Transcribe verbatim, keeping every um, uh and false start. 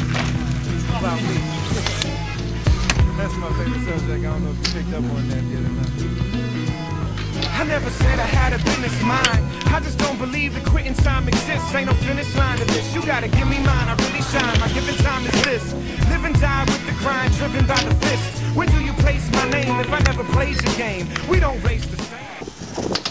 About me. That's my favorite subject. I don't know if you picked up on that yet or not. I never said I had a business mind. I just don't believe that quitting time exists. Ain't no finish line to this. You gotta give me mine. I really shine. My given time is this. Live and die with the grind, driven by the fist. Where do you place my name if I never played your game? We don't race the same.